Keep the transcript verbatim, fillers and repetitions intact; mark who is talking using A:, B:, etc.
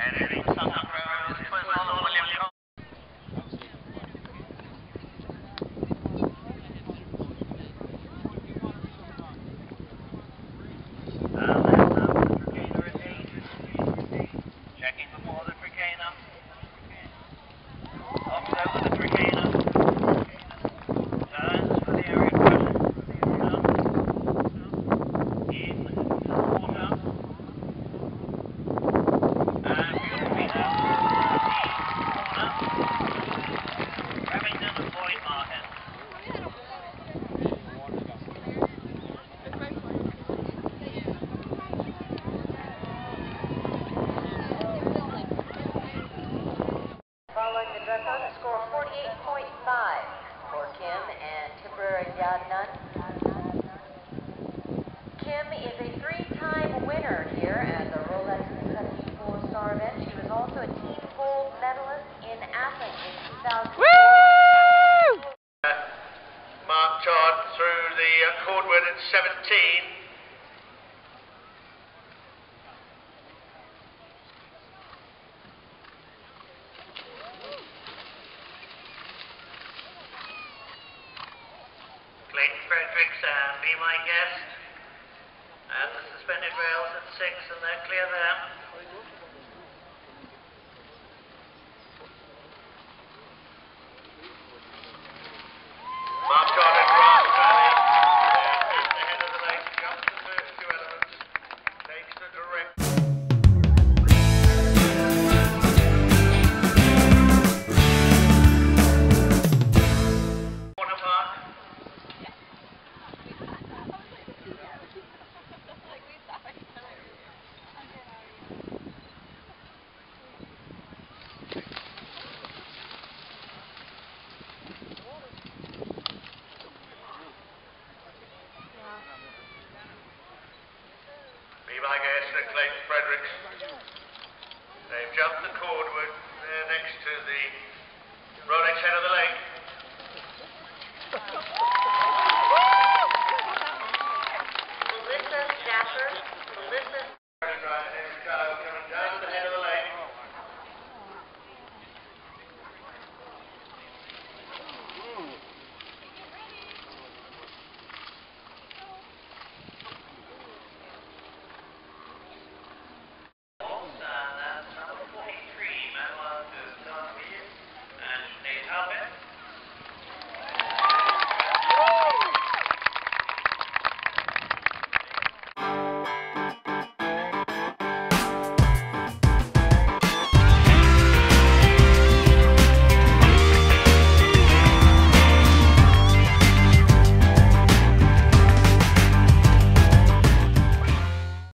A: Score forty-eight point five for Kim and temporary Yadnan. Kim is a three-time winner here at the Rolex Three Day Event. She was also a team gold medalist in Athens in two thousand.
B: Woo! Uh, marked on through the uh, cordwood at seventeen. Fredericks and Be My Guest, and the suspended rails at six, and they're clear there. Marked on and Grant earlier, at the head of the lake, jumps the first two elements, takes the direct. Be My Guest at Clayton Fredericks. They've jumped the cordwood. They're next to the Rolex head of the lake.